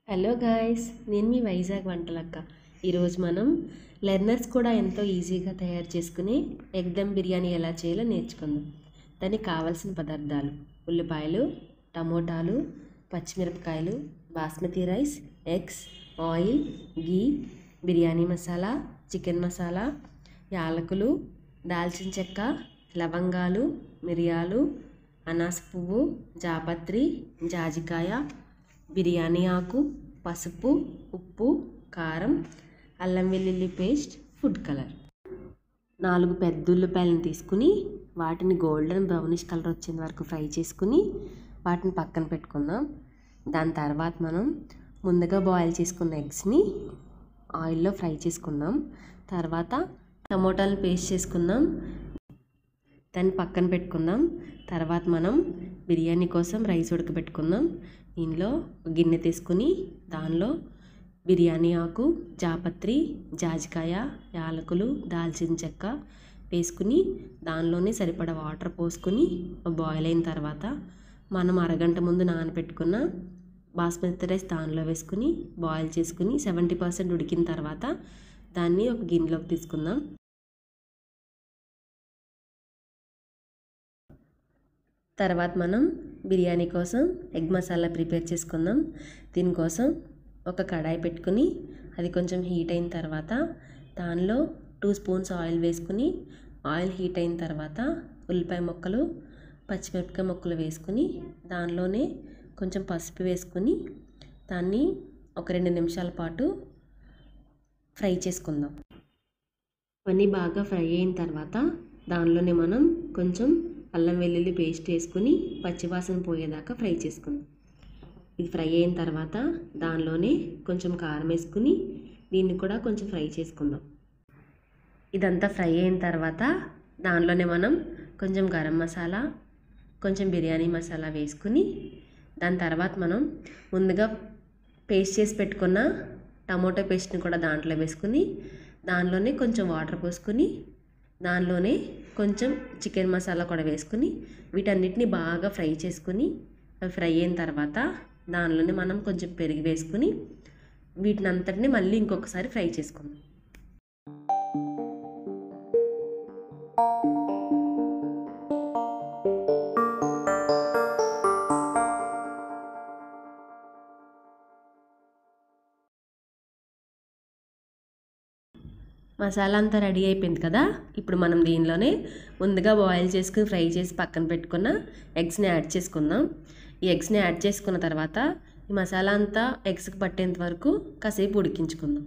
Hello guys, నేను మీ వైజాగ్ వంటలక్క. ఈరోజు మనం లెర్నర్స్ కూడా ఎంతో ఈజీగా తయారు చేసుకుని ఎగ్ దమ్ బిర్యానీ ఎలా చేయాలో నేర్చుకుందాం. దానికి కావాల్సిన పదార్థాలు: ఉల్లిపాయలు, టమోటాలు, పచ్చిమిరపకాయలు, basmati rice, eggs, oil, ghee, biryani masala, chicken masala, యాలకులు, దాల్చిన చెక్క, లవంగాలు, మిరియాలు, అనాస పువ్వు, జాపత్రి, జాజికాయ, బిర్యానీ ఆకు, పసుపు, ఉప్పు, కారం, అల్లం వెల్లుల్లి పేస్ట్, ఫుడ్ కలర్. 4 పెద్ద ఉల్లిపాయలను తీసుకుని వాటిని గోల్డెన్ బ్రౌనిష్ కలర్ వచ్చేంత వరకు ఫ్రై చేసుకుని వాటిని పక్కన పెట్టుకుందాం. దాని తర్వాత మనం ముందుగా బాయిల్ చేసుకున్న ఎగ్స్ని ఆయిల్లో ఫ్రై చేసుకుందాం. తర్వాత టమోటాలను పేస్ట్ చేసుకుందాం, దాన్ని పక్కన పెట్టుకుందాం. తర్వాత మనం బిర్యానీ కోసం రైస్ ఉడకబెట్టుకుందాం. దీనిలో గిన్నె తీసుకుని దానిలో బిర్యానీ ఆకు, జాపత్రి, జాజికాయ, యాలకులు, దాల్చిన చెక్క వేసుకుని దానిలోనే సరిపడా వాటర్ పోసుకుని బాయిల్ అయిన తర్వాత మనం అరగంట ముందు నానబెట్టుకున్న బాస్మతి రైస్ దానిలో వేసుకుని బాయిల్ చేసుకుని 70% ఉడికిన తర్వాత దాన్ని ఒక గిన్నెలోకి తీసుకుందాం. తర్వాత మనం బిర్యానీ కోసం ఎగ్ మసాలా ప్రిపేర్ చేసుకుందాం. దీనికోసం ఒక కడాయి పెట్టుకుని అది కొంచెం హీట్ అయిన తర్వాత దానిలో 2 స్పూన్స్ ఆయిల్ వేసుకుని ఆయిల్ హీట్ అయిన తర్వాత ఉల్లిపాయ ముక్కలు, పచ్చిమిరపకాయ ముక్కలు వేసుకుని దానిలోనే కొంచెం పసుపు వేసుకుని దాన్ని ఒక 2 నిమిషాల పాటు ఫ్రై చేసుకుందాం. అవన్నీ బాగా ఫ్రై అయిన తర్వాత దానిలోనే మనం కొంచెం అల్లం వెల్లుల్లి పేస్ట్ వేసుకుని పచ్చివాసన పోయేదాకా ఫ్రై చేసుకుందాం. ఇది ఫ్రై అయిన తర్వాత దానిలోనే కొంచెం కారం వేసుకుని దీన్ని కూడా కొంచెం ఫ్రై చేసుకుందాం. ఇదంతా ఫ్రై అయిన తర్వాత దానిలోనే మనం కొంచెం గరం మసాలా, కొంచెం బిర్యానీ మసాలా వేసుకుని దాని తర్వాత మనం ముందుగా పేస్ట్ చేసి పెట్టుకున్న టమోటో పేస్ట్ని కూడా దాంట్లో వేసుకుని దానిలోనే కొంచెం వాటర్ పోసుకుని దానిలోనే కొంచెం చికెన్ మసాలా కూడా వేసుకుని వీటన్నిటిని బాగా ఫ్రై చేసుకుని అవి ఫ్రై అయిన తర్వాత దానిలోనే మనం కొంచెం పెరుగు వేసుకుని వీటిని అంతటిని మళ్ళీ ఇంకొకసారి ఫ్రై చేసుకుందాం. మసాలా అంతా రెడీ అయిపోయింది కదా. ఇప్పుడు మనం దీనిలోనే ముందుగా బాయిల్ చేసుకుని ఫ్రై చేసి పక్కన పెట్టుకున్న ఎగ్స్ని యాడ్ చేసుకుందాం. ఈ ఎగ్స్ని యాడ్ చేసుకున్న తర్వాత ఈ మసాలా అంతా ఎగ్స్కి పట్టేంత వరకు కాసేపు ఉడికించుకుందాం.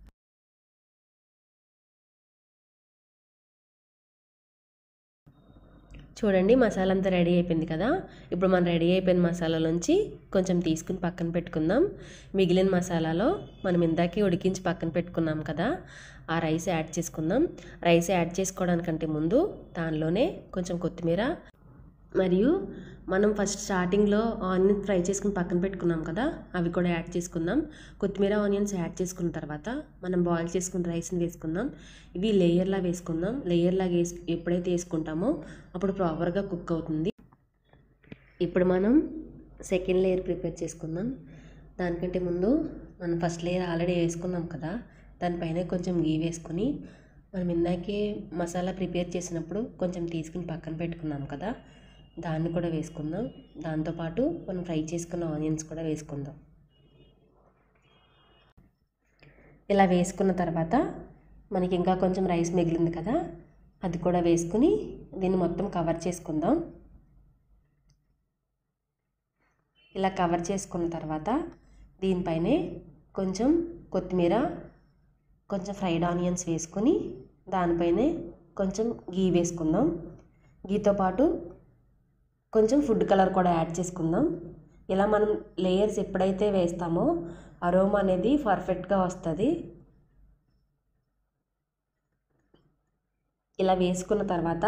చూడండి, మసాలా అంతా రెడీ అయిపోయింది కదా. ఇప్పుడు మనం రెడీ అయిపోయిన మసాలాలోంచి కొంచెం తీసుకుని పక్కన పెట్టుకుందాం. మిగిలిన మసాలాలో మనం ఇందాకే ఉడికించి పక్కన పెట్టుకున్నాం కదా, ఆ రైస్ యాడ్ చేసుకుందాం. రైస్ యాడ్ చేసుకోవడానికంటే ముందు దానిలోనే కొంచెం కొత్తిమీర మరియు మనం ఫస్ట్ స్టార్టింగ్లో ఆనియన్ ఫ్రై చేసుకుని పక్కన పెట్టుకున్నాం కదా, అవి కూడా యాడ్ చేసుకుందాం. కొత్తిమీర ఆనియన్స్ యాడ్ చేసుకున్న తర్వాత మనం బాయిల్ చేసుకున్న రైస్ని వేసుకుందాం. ఇవి లేయర్లా వేసుకుందాం. లేయర్లాగా ఎప్పుడైతే వేసుకుంటామో అప్పుడు ప్రాపర్గా కుక్ అవుతుంది. ఇప్పుడు మనం సెకండ్ లేయర్ ప్రిపేర్ చేసుకుందాం. దానికంటే ముందు మనం ఫస్ట్ లేయర్ ఆల్రెడీ వేసుకున్నాం కదా, దానిపైన కొంచెం గీ వేసుకుని మనం ఇందాకే మసాలా ప్రిపేర్ చేసినప్పుడు కొంచెం తీసుకుని పక్కన పెట్టుకున్నాం కదా, దాన్ని కూడా వేసుకుందాం. దాంతోపాటు మనం ఫ్రై చేసుకున్న ఆనియన్స్ కూడా వేసుకుందాం. ఇలా వేసుకున్న తర్వాత మనకి ఇంకా కొంచెం రైస్ మిగిలింది కదా, అది కూడా వేసుకుని దీన్ని మొత్తం కవర్ చేసుకుందాం. ఇలా కవర్ చేసుకున్న తర్వాత దీనిపైనే కొంచెం కొత్తిమీర, కొంచెం ఫ్రైడ్ ఆనియన్స్ వేసుకుని దానిపైనే కొంచెం గీ వేసుకుందాం. గీతో పాటు కొంచెం ఫుడ్ కలర్ కూడా యాడ్ చేసుకుందాం. ఇలా మనం లేయర్స్ ఎప్పుడైతే వేస్తామో అరోమా అనేది పర్ఫెక్ట్గా వస్తుంది. ఇలా వేసుకున్న తర్వాత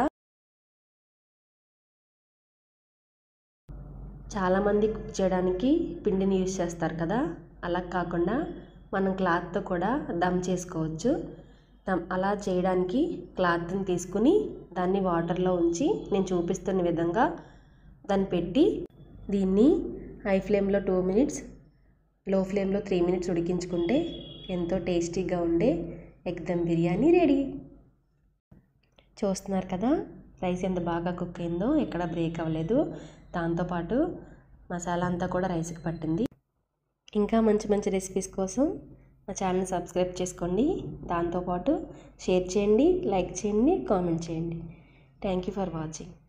చాలామంది కుక్ చేయడానికి పిండిని యూజ్ చేస్తారు కదా, అలా కాకుండా మనం క్లాత్తో కూడా దమ్ చేసుకోవచ్చు. అలా చేయడానికి క్లాత్ని తీసుకుని దాన్ని వాటర్లో ఉంచి నేను చూపిస్తున్న విధంగా దాన్ని పెట్టి దీన్ని హై ఫ్లేమ్లో 2 minutes లో ఫ్లేమ్లో 3 మినిట్స్ ఉడికించుకుంటే ఎంతో టేస్టీగా ఉండే ఎగ్ దమ్ బిర్యానీ రెడీ. చూస్తున్నారు కదా రైస్ ఎంత బాగా కుక్ అయిందో, ఎక్కడ బ్రేక్ అవ్వలేదు. దాంతోపాటు మసాలా అంతా కూడా రైస్కి పట్టింది. ఇంకా మంచి మంచి రెసిపీస్ కోసం మా ఛానల్ సబ్స్క్రైబ్ చేసుకోండి. దాంతోపాటు షేర్ చేయండి, లైక్ చేయండి, కామెంట్ చేయండి. Thank you for watching.